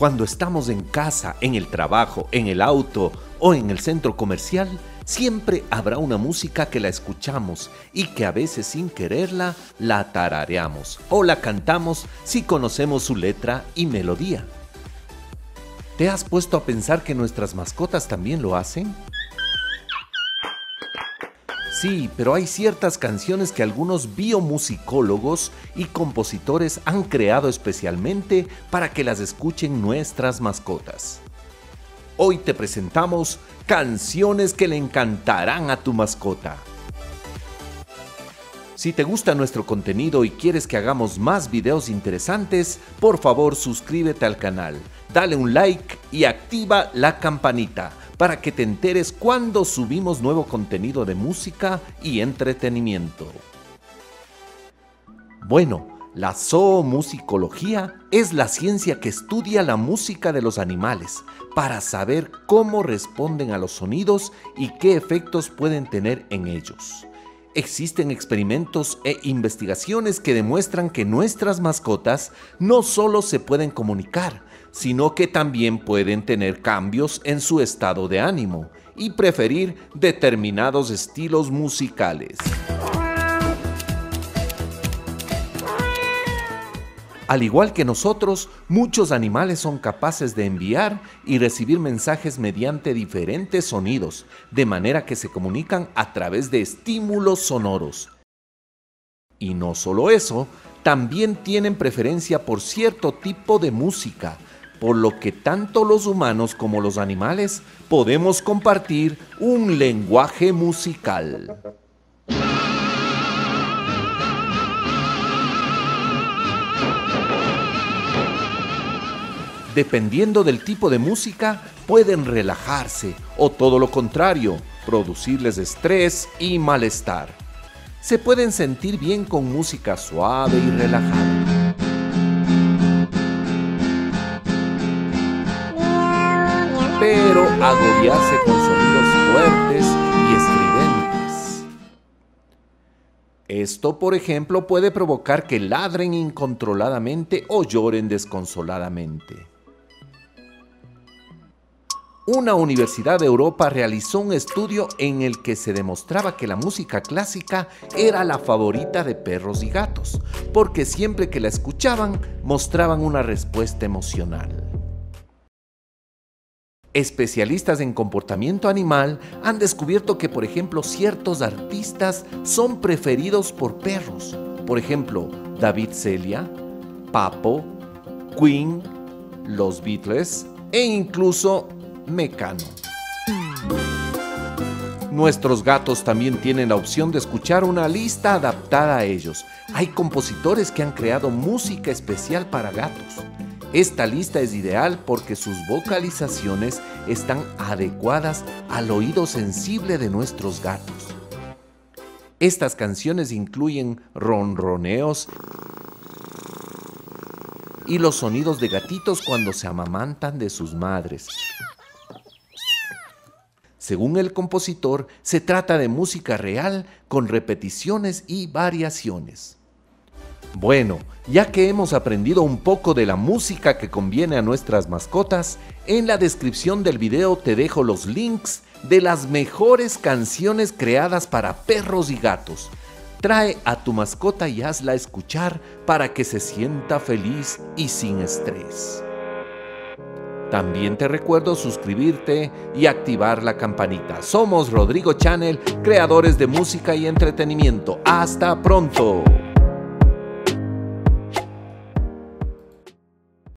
Cuando estamos en casa, en el trabajo, en el auto o en el centro comercial, siempre habrá una música que la escuchamos y que a veces sin quererla la tarareamos o la cantamos si conocemos su letra y melodía. ¿Te has puesto a pensar que nuestras mascotas también lo hacen? Sí, pero hay ciertas canciones que algunos biomusicólogos y compositores han creado especialmente para que las escuchen nuestras mascotas. Hoy te presentamos canciones que le encantarán a tu mascota. Si te gusta nuestro contenido y quieres que hagamos más videos interesantes, por favor suscríbete al canal, dale un like y activa la campanita para que te enteres cuando subimos nuevo contenido de música y entretenimiento. Bueno, la zoomusicología es la ciencia que estudia la música de los animales para saber cómo responden a los sonidos y qué efectos pueden tener en ellos. Existen experimentos e investigaciones que demuestran que nuestras mascotas no solo se pueden comunicar, sino que también pueden tener cambios en su estado de ánimo y preferir determinados estilos musicales. Al igual que nosotros, muchos animales son capaces de enviar y recibir mensajes mediante diferentes sonidos, de manera que se comunican a través de estímulos sonoros. Y no solo eso, también tienen preferencia por cierto tipo de música, por lo que tanto los humanos como los animales podemos compartir un lenguaje musical. Dependiendo del tipo de música, pueden relajarse o todo lo contrario, producirles estrés y malestar. Se pueden sentir bien con música suave y relajada. Pero agobiarse con sonidos fuertes y estridentes. Esto, por ejemplo, puede provocar que ladren incontroladamente o lloren desconsoladamente. Una universidad de Europa realizó un estudio en el que se demostraba que la música clásica era la favorita de perros y gatos, porque siempre que la escuchaban mostraban una respuesta emocional. Especialistas en comportamiento animal han descubierto que, por ejemplo, ciertos artistas son preferidos por perros. Por ejemplo, David Celia, Papo, Queen, los Beatles e incluso Mecano. Nuestros gatos también tienen la opción de escuchar una lista adaptada a ellos. Hay compositores que han creado música especial para gatos. Esta lista es ideal porque sus vocalizaciones están adecuadas al oído sensible de nuestros gatos. Estas canciones incluyen ronroneos y los sonidos de gatitos cuando se amamantan de sus madres. Según el compositor, se trata de música real con repeticiones y variaciones. Bueno, ya que hemos aprendido un poco de la música que conviene a nuestras mascotas, en la descripción del video te dejo los links de las mejores canciones creadas para perros y gatos. Trae a tu mascota y hazla escuchar para que se sienta feliz y sin estrés. También te recuerdo suscribirte y activar la campanita. Somos Rodrigo Channel, creadores de música y entretenimiento. ¡Hasta pronto!